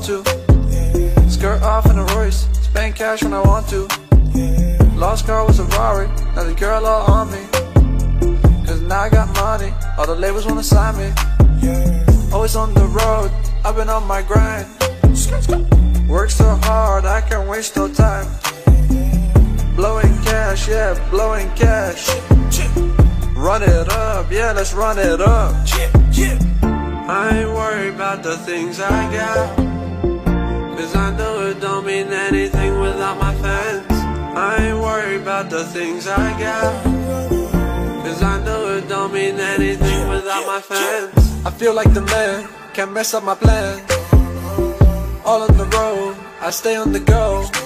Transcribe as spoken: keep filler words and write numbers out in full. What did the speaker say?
want to. Skirt off in a Royce, spend cash when I want to. Lost car was a Rari, now the girl all on me. Cause now I got money, all the labels wanna sign me. Always on the road, I've been on my grind. Work so hard, I can't waste no time. Blowing cash, yeah, blowing cash. Run it up, yeah, let's run it up. I ain't worried about the things I got, cause I know it don't mean anything without my fans. I ain't worried about the things I got, cause I know it don't mean anything without my fans. I feel like the man, can't mess up my plan. All on the road, I stay on the go.